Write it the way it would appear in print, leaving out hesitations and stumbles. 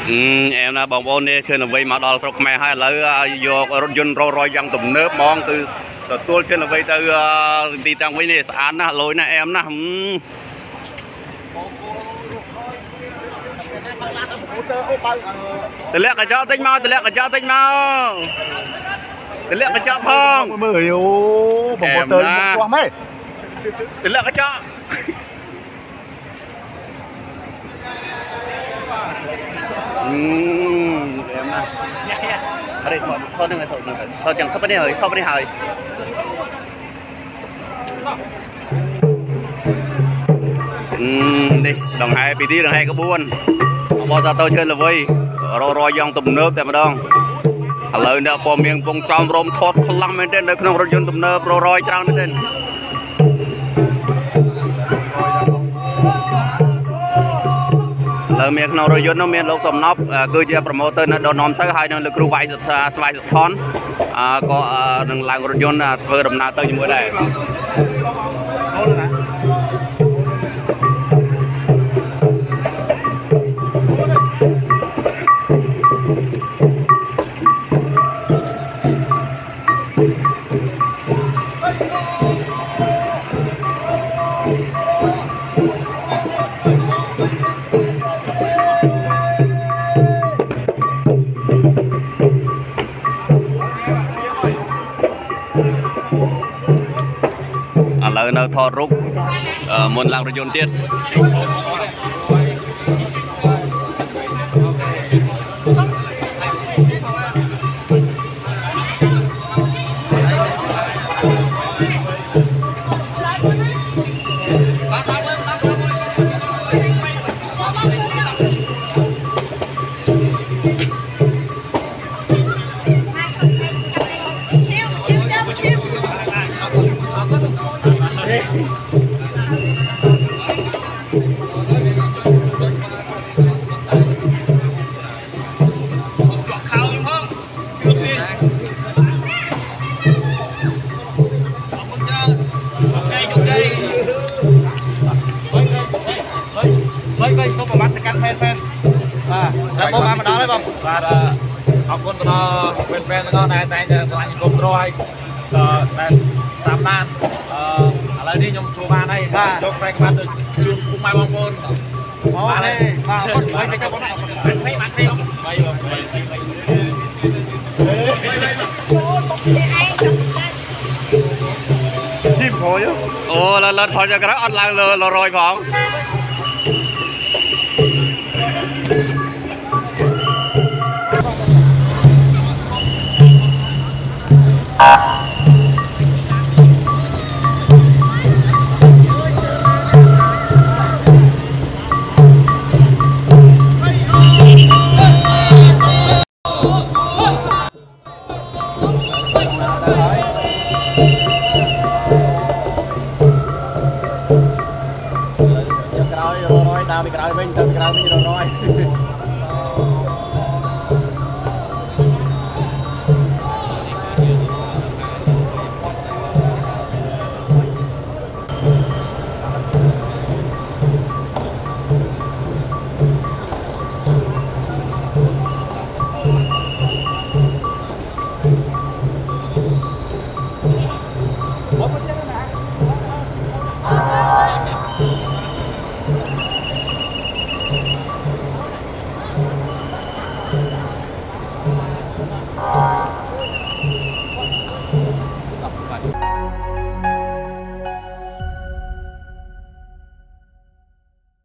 em là bóng bồn đi chơi là vây mà đo sọc mẹ hay là vô dân rồi dân tụm nước mong từ tôi chơi là vây từ đi tăng vây này sáng na lối na em na từ lẽ cái chó tinh mau từ lẽ cái chó tinh mau từ lẽ cái chó phong mười yêu bóng bồn tơi quăng mấy từ lẽ cái chó em nè ở đây thôi đừng thôi chẳng không có đi hơi đi đồng hai bị tí đồng hai có buôn bao giờ tôi chơi là vui rồi dòng tụm nước tại mà đông lời nè bò miệng bông tròn rôm thốt khăn lăng bên trên đây không rồi dân tụm nước rồi trăng bên trên lời miệng nào rồi dân nó miệng lộc sầm nóc cứ chia promoter nó đón nón tới hai năng lực kêu vay giật thon có đừng làm rồi dân vừa đầm nào tới như bữa này lời nơi thọ rút muốn làm rồi dồn tiết vây số một mắt từ căn fan ra bố mà đó đấy không và học con nó fan nó này tại sài gòn rồi tạm nan lại đi nhung chùa ba đây chốt xanh ban được chun cũng mai bông bồn ba đây ba con mấy cái con mấy bạn thấy không bay chim khổ chứ ồ lên khỏi cho cái đó online lờ rồi không Ah.